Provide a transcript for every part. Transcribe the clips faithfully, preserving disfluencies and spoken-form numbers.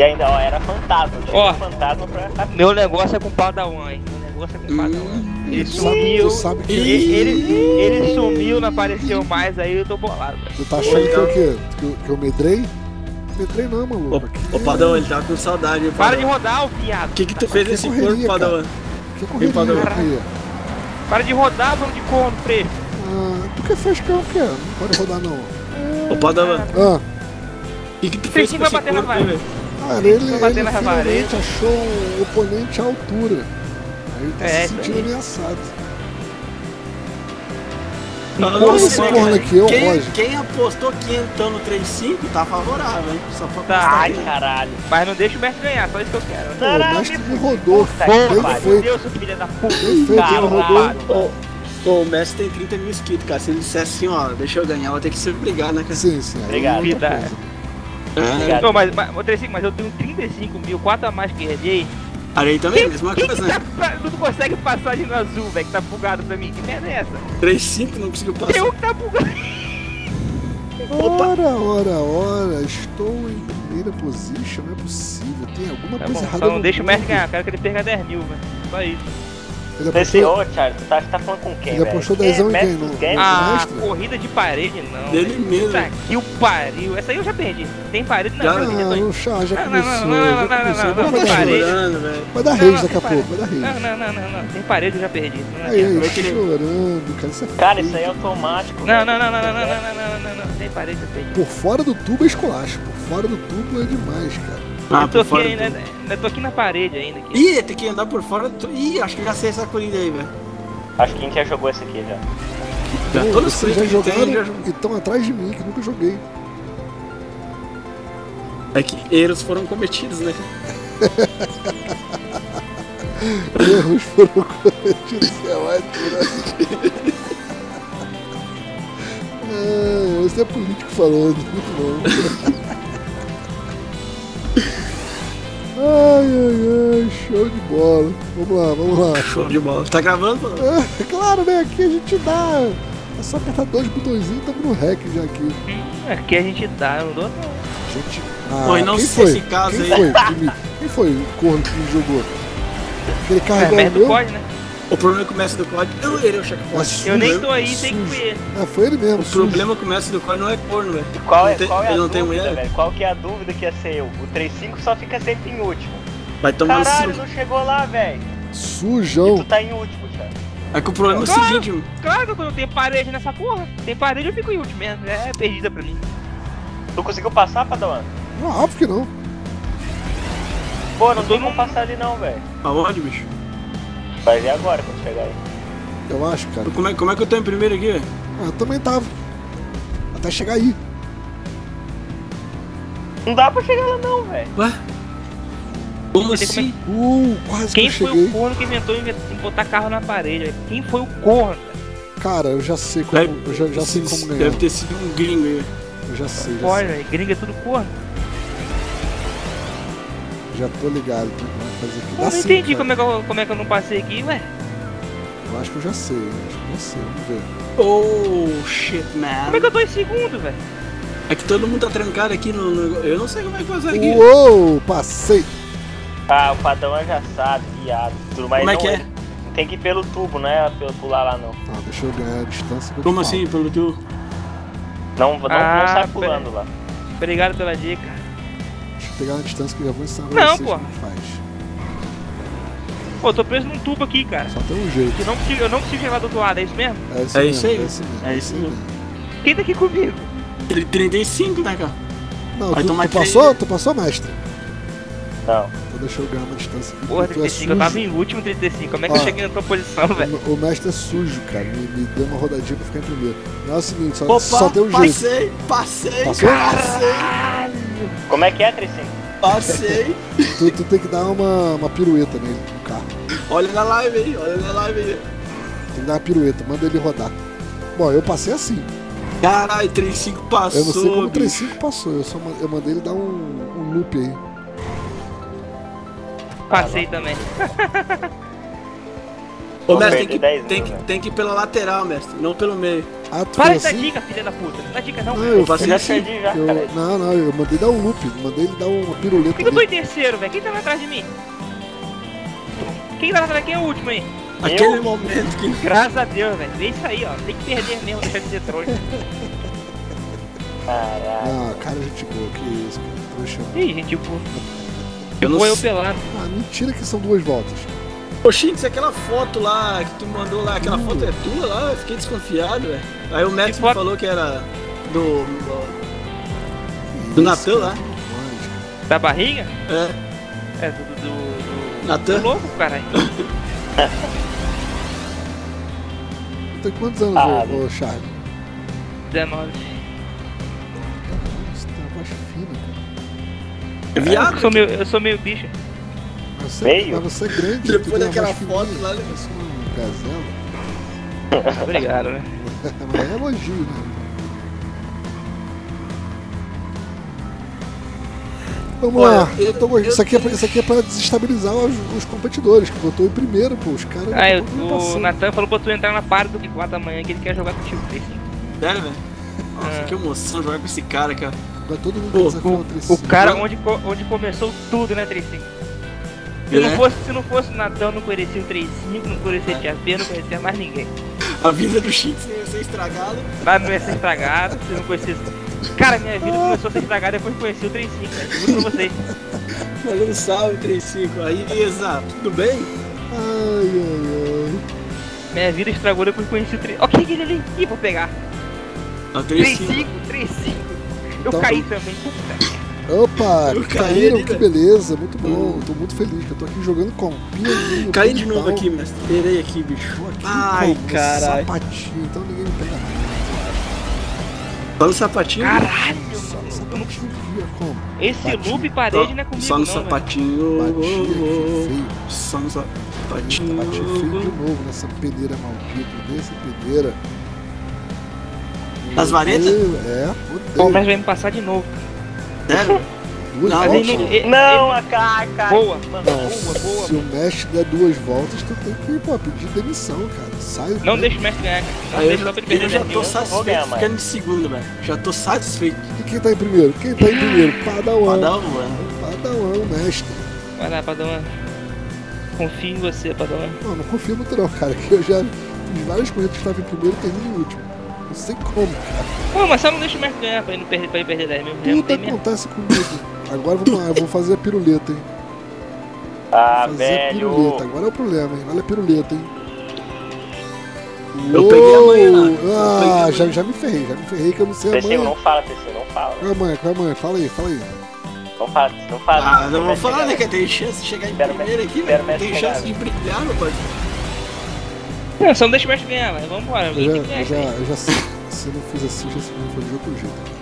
E ainda, ó, era fantasma. Ó, fantasma pra... Meu negócio é com o Padawan, hein? Meu negócio é com o Padawan. Hum, Ele tu sumiu, sabe, tu sabe que... ele, ele, ele sumiu, não apareceu mais, aí eu tô bolado, velho. Tu tá achando que eu, que, que, eu, que eu medrei? Medrei não, maluco. Ô, Padawan, ele tá com saudade, hein, Para de rodar, ô viado. O que que tu fez nesse correria, corpo, Padawan? Que correria, Padawan? correria. Para de rodar, vamos de corno, preto. Ah, tu que fez cão, que é? Não pode rodar não. Ô, Padawan, Ah, o que que tu fez Tem com que esse bater na corpo, hein, velho? cara, ele, ele Vai bater na finalmente parede. achou um oponente à altura. Aí ele tá É, se isso sentindo aí. ameaçado. Não, Olha não esse sei, corno cara. aqui, ô quem, Roger. quem apostou quinhentão no três cinco tá favorável, hein? Só pra Tá. constar Ai, aí. caralho. Mas não deixa o mestre ganhar, só isso que eu quero. Pô, o mestre me rodou. Puta Bem que pariu. feito. Deus, seu filho da puta. Bem feito, ele rodou. Caralho. Ô, ô, o Messi tem trinta mil inscritos, cara. Se ele dissesse assim, ó, deixa eu ganhar, eu vou ter que se brigar, né, cara? Sim, sim. aí Obrigado. é outra Vida. coisa. É. Obrigado. Não, mas, mas, ô, três cinco, mas eu tenho trinta e cinco mil, quatro a mais que ele. Aí também, mesma Quem coisa, que tá, né? pra- tu não consegue passar de no azul, velho, que tá bugado pra mim? Que merda é essa? três cinco não conseguiu passar. Eu que tá bugado. Ora, ora, ora, estou em primeira position, não é possível. Tem alguma Tá coisa bom, errada só não no deixa o mestre mundo. ganhar, quero que ele perca dez mil, velho. Só isso. Ele Esse, apostou, ô, Charles, tu tá, tá falando com quem, ele velho? apostou Quem é dezão em quem? mestre No, dos games? Ah, mestre? corrida de parede não. Dele velho. mesmo. Puta que o pariu. Essa aí eu já perdi. Tem parede não, Já- eu Ah, perdi. o chá já Não, não, começou, não, não, já não, não, começou. não, Vai não, dar não, rage. parede. Chorando, velho. Vai dar Não, rage não, daqui a tem pouco, vai dar parede. rage. Não, não, não, não, não. Tem parede eu já perdi. Não Aí, adianta. aí, que nem- chorando, cara, isso é Cara, feio. isso aí é automático. Não, velho. não, não, não, não, não, não, não, não, não, não. Tem parede eu perdi. Por fora do tubo é esculacho, por fora do tubo é demais, cara. Ah, Eu tô por aqui fora ainda, do- ainda tô aqui na parede ainda. Aqui. Ih, tem que andar por fora. do- Ih, acho que eu já sei essa corrida aí, velho. Acho que quem já jogou esse aqui já. Já Pô, todas as vocês já corridas que tem, jogaram já... e estão atrás de mim, que nunca joguei. É que erros foram cometidos, né? Erros foram cometidos, é ótimo, né? Ah, esse é político falando, muito bom. Ai, ai, ai, show de bola. Vamos lá, vamos lá. Show de bola. Tá gravando, mano? É, claro, né? Aqui a gente dá. É só apertar dois botõezinhos e estamos no rec já aqui. Hum, aqui a gente dá, eu não dou não. Gente. Ah, Pô, e não quem sei foi? esse caso quem aí. Foi que me... Quem foi o corno que me jogou? Aquele É, carregou o merda meu? pode, né? O problema começa do código. Eu errei o checkpoint. Sujo, Eu nem tô aí, tem que sujo. ver. É, foi ele mesmo. O sujo. problema começa do código não é corno, velho. Qual é, Não tem- qual é a ele não tem dúvida, mulher? velho? Qual que é a dúvida que ia ser eu? O três cinco só fica sempre em último. Vai tomar Caralho, cinco. não chegou lá, velho. E Sujão. tu tá em último, Charles. É que o problema é o Claro. seguinte, mano. Claro que quando tem parede nessa porra, tem parede eu fico em último mesmo. É perdida pra mim. Tu conseguiu passar, Padawan? Não, óbvio que não. Pô, não Eu tem tô como num- passar ali não, velho. Aonde, bicho? Vai ver agora quando chegar aí. Eu acho, cara. Como é, como é que eu tô em primeiro aqui, velho? Ah, eu também tava. Até chegar aí. Não dá pra chegar lá não, velho. Ué? Como Você tem assim? Uh, quase Quem que eu foi cheguei. o corno que inventou em botar carro na parede? velho? Quem foi o corno? Cara, eu já sei como. Deve- Eu já, já sei como ganhar. Deve ter sido um gringo aí. Eu já sei, já Olha, sei. velho, gringa é tudo corno. Já tô ligado no que vai fazer aqui. Eu Dá não sim, entendi cara. como é, que eu, como é que eu não passei aqui, ué. Eu acho que eu já sei, eu acho que eu já sei. Vamos ver. Oh, shit, man. Como é que eu tô em segundo, velho? É que todo mundo tá trancado aqui no... no- Eu não sei como é que faz aqui. Uou, passei. Ah, o Padawan já sabe, viado. Tudo, mas Como é não, que é? Tem que ir pelo tubo, né? Pelo pular lá não. Ah, deixa eu ganhar a distância. que eu te Como falo. assim, pelo teu... Não, não, Ah, não sai pera- pulando lá. Obrigado pela dica. Deixa eu pegar uma distância que eu já vou ensinar Não, vocês pô. como faz. Pô, eu tô preso num tubo aqui, cara. Só tem um jeito. Eu não consigo, eu não consigo chegar do outro lado, é isso mesmo? É isso, É mesmo, isso aí. É isso mesmo. É isso mesmo. Quem tá aqui comigo? Ele trinta e cinco, né, cara? Não, Vai tu, tomar tu três, passou? né? Tu passou, mestre? Não. Então deixa eu ganhar uma distância aqui. Porra, porque tu é trinta e cinco, eu tava sujo. em último trinta e cinco. Como é que Ó. eu cheguei na tua posição, velho? O, o mestre é sujo, cara. Me, me deu uma rodadinha pra ficar em primeiro. Não é o seguinte, só, Opa, só tem um jeito. passei, passei, Passou? passei, Como é que é, três cinco? passei. Tu, tu tem que dar uma, uma pirueta nele, no carro. Olha na live aí, olha na live aí. Tem que dar uma pirueta, manda ele rodar. Bom, eu passei assim. Caralho, trinta e cinco passou. Eu não sei como o bicho. três cinco passou, eu, só, ma- eu mandei ele dar um, um loop aí. Passei também. Ô, mestre, Perdi tem que, dez tem, mil, que, né? tem que ir pela lateral, mestre, não pelo meio. Ah, tu Para fez de dar assim? dica, filha da puta. Não dá dica não. Não, eu faço fiz já assim. perdi já, eu, cara. não, não, eu mandei dar um loop. Mandei ele dar uma Por piruleta que, que eu tô em dele. terceiro, velho? Quem tava atrás de mim? Quem tava atrás? Quem é o último aí? Aquele momento que. Graças a Deus, velho. É isso aí, ó. Tem que perder mesmo, deixar de ser trouxa. Caralho. Não, cara, gente boa, que isso, cara. Trouxa. Ih, gente, tipo, Eu não vou eu sei. pelado. Ah, mentira que são duas voltas. Ô, Shinx, aquela foto lá que tu mandou lá, aquela foto é tua lá? Eu fiquei desconfiado, velho. Aí o Max Que me foto? falou que era do. Que Do isso, Natan cara, lá? demais. Da barriga? É, É, do. do. do. Natan. do louco, caralho. Tem quantos anos, Ah, ô, ô Charlie? dezenove. Você tem uma voz fina, cara. É viado. Eu sou meio, eu sou meio bicho. Mas você, Meio? mas você é grande, tu Depois tem uma daquela voz foto fininha. lá, né? Parece uma gazela. Obrigado, né? Mas é elogio, né? Vamos Olha, lá, eu- eu tô gostando. eu Isso aqui, é, pra- tenho- isso aqui é pra desestabilizar os, os competidores, que botou em primeiro, pô. Os caras. Ah, eu, não tão o passando. Natan falou pra tu entrar na party do quatro da manhã que ele quer jogar contigo, Tracy. Sério, velho? Nossa, É. que emoção jogar com esse cara, cara. Agora todo mundo Pô, quer desafiar o O Tricinco. cara onde, co- onde começou tudo, né, Tracy? Se, É. não fosse, se não fosse o Natan, não conhecia o três cinco, não conhecia a Tia P, não conhecia mais ninguém. A vida do Shinx ia ser estragada. Lá não ia ser estragado, se não conhecia. Cara, minha vida começou a ser estragada depois que conheci o três cinco, velho. Juro pra vocês. Mandando um salve, três cinco. Aí, Isa, tudo bem? Ai, ai, Minha vida estragou depois que conheci o três. Ó, quem é ele ali? Ih, vou pegar. Ah, três três cinco. cinco, três cinco. Eu Então- caí também, puta. ai. Opa, Eu caí caíram, ali, que velho. beleza, muito bom. Tô muito feliz que eu tô aqui jogando com pianinho. Caí de novo tal. aqui, mestre. Esperei aqui, bicho. Tô aqui Ai, com caralho. sapatinho, então ninguém me pega nada. Só no sapatinho. Caralho, Só mano. no sapatinho via como? Esse Bati. loop parede não é comigo, Só no não, velho. sapatinho. Bati aqui feio. Só no sapatinho. Bati feio de novo nessa peneira maldita. Dessa peneira. As varetas? Odeio, É, Pô, odeio. mas vai me passar de novo. Sério? Duas Não, Mas voltas. ele não- ele- Não, ele- a cara, cara. Boa, Mano, Não, boa, boa. se o mestre der duas voltas, tu tem que, pô, pedir demissão, cara. Sai. Não né? deixa o mestre ganhar, cara. Não Aí eu, deixa já- só pra ele perder eu já dez tô mil. vou satisfeito ganhar mais. ficando em segundo, velho. Já tô satisfeito. E quem tá em primeiro? Quem tá em primeiro? Padawan. Padawan, mano. Padawan, mestre. Vai lá, Padawan. Confio em você, Padawan. Não, não confio muito não, cara, que eu já fiz várias corridas que estava em primeiro e termino em último. Não sei como, cara. Pô, mas só não deixa o mestre ganhar pra ele não perder, pra ele perder dez mil. Já não Tudo tem mesmo. acontece comigo. Agora vamos lá, eu vou fazer a piruleta, hein. Ah, Vou fazer a velho. piruleta. Agora é o problema, hein. Olha a piruleta, hein. Eu peguei a manha lá. Uou! Eu peguei Ah, a já, manha. já me ferrei, já me ferrei que eu não sei a Terceiro, manha. não fala, terceiro, não fala. Qual é a manha? Qual é a manha? Fala aí, fala aí. Não fala, não fala. Ah, não vou falar, né? Que tem chance de chegar em Espero primeiro aqui, espero velho. Tem mestre chance de chegar. brilhar, meu pai. Não, só não deixa o mestre ganhar, velho. Vambora. Eu Alguém já, tem que ganhar eu isso já, aí. eu já sei. Se eu não fiz assim, já sei que eu vou fazer de outro jeito.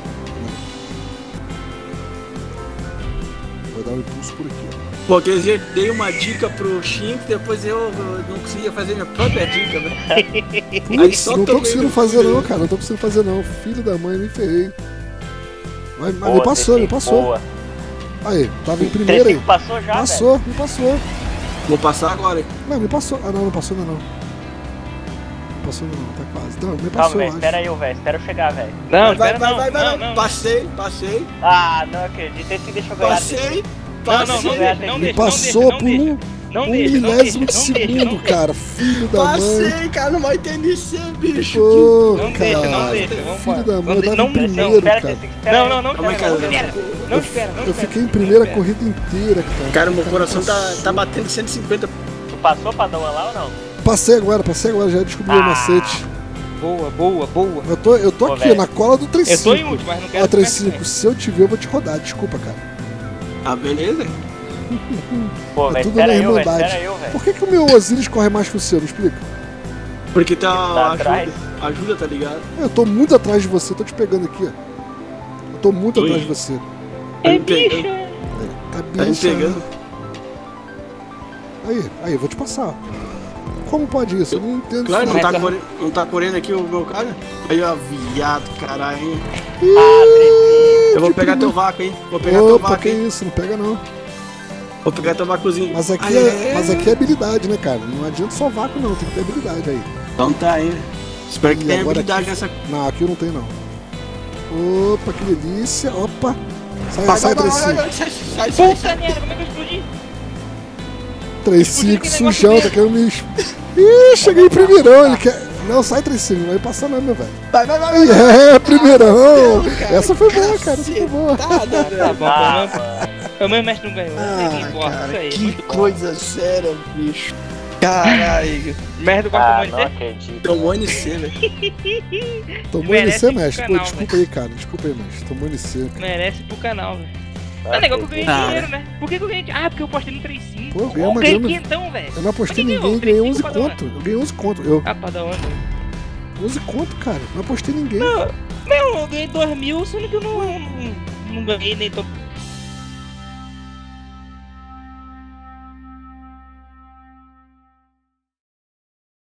Vou dar um impulso por aqui, ó. Pô, quer dizer, dei uma dica pro Shinx, depois eu, eu não conseguia fazer minha própria dica, velho. Aí Putz, só não tô tomei conseguindo no fazer cu, não, né? cara. Não tô conseguindo fazer não. Filho da mãe, me ferrei. Mas, mas me Boa, passou, me Terceiro, passou. Boa. Aí, tava em primeiro aí. Terceiro passou já, velho. Passou, me passou. Vou passar agora. Não, me passou. Ah, não, não passou ainda não. Não passou ainda não, tá quase. Não, me Calma, passou, velho. eu acho. Espera eu, velho. Espera eu chegar, velho. Não, vai, espera vai, não. vai, vai, Não, vai. não. Passei, passei, Ah, não acredito. Esse deixa eu ganhar. passei, Não, não, não passei. deixa, não Me deixa, passou não por deixa, um, não um deixa, não milésimo de deixa, não deixa, segundo, não deixa. cara. Filho da mãe. Passei, cara, não vai ter N C, bicho. Pô, Não cara. deixa, não deixa, vamos Filho embora. da mãe, eu Não, tava não, em não, primeiro, espera, cara. Terceiro, espera Não, eu. não, não Calma aí, espera, não cara. espera. Não espera, não Eu espera. fiquei em primeira Não corrida inteira, cara. Cara, meu Cara, coração tá, passou. tá batendo cento e cinquenta. Tu passou pra dar uma lá ou não? Passei agora, passei agora, já descobri o Ah. macete. Boa, boa, boa. Eu tô, eu tô Pô, aqui, velho. na cola do três Eu cinco. tô em último, mas não quero Ó, que o três mestre cinco, ganhe. se eu te ver, eu vou te rodar. Desculpa, cara. Ah, beleza. Pô, É velho. tudo na Espera eu, velho. irmandade. Espera eu, velho. Por que, que o meu Osiris corre mais que o seu? Me explica. Porque tá, Tá ajuda, atrás. ajuda, tá ligado? Eu tô muito atrás de você, tô te pegando aqui, ó. Eu tô muito Oi. atrás de você. Tá É me pegando. bicho. Tá Tá me bicha. pegando. Aí, aí, eu vou te passar. Como pode isso? Eu não entendo Claro, isso. não Mas tá, tá- correndo, não tá correndo aqui o meu cara? Aí, ó, viado, caralho, hein? Ah, três. Eu vou pegar teu vácuo, hein? Vou pegar teu Opa, vácuo, que hein? isso, não pega não. Vou pegar teu vácuozinho. Mas aqui, Aí, é, mas aqui é habilidade, né, cara? Não adianta só vácuo não, tem que ter habilidade aí. Então tá aí. Espero que E tenha agora habilidade aqui- nessa. Não, aqui não tem não. Opa, que delícia. Opa. Sai, Vai, sai, vai, vai, três vai, cinco. vai, sai, sai, sai, Puta merda, como é que eu explodi? três cinco, Explodiu aquele sujão, negócio tá querendo me... es- Ih, cheguei em primeirão, ele quer... Não, sai três cinco, não vai passar não, meu velho. vai, vai, vai, vai. É, primeirão. Não, cara, Essa foi boa, cara, essa foi boa. cacetada, Tá velho. bom, Ah, pelo mano. menos- pelo menos o mestre não ganhou. Ah, Ninguém importa, cara, isso aí. que muito bom. coisa séria, bicho. Caralho. Merda do Ah, quarto não mano, acredito. Tomou N C, velho. Tomou Merece N C, mestre? Pô, canal, desculpa aí, cara. Desculpa aí, mestre. Tomou N C. cara. merece pro canal, velho. Não É negócio que eu ganhei Ah. dinheiro, né? Por que, que eu ganhei dinheiro? Ah, porque eu postei no três cinco. Pô, eu ganhei uma ganhei grana. quinhentão, velho. Eu não apostei em Quem ninguém, ganhou? ganhei três onze cinco pra conto. Eu ganhei onze conto. Eu, Ah, pra da onda. onze conto, cara. Não apostei em ninguém. Não, eu ganhei dois mil, sendo que eu não, não, não ganhei nem, to,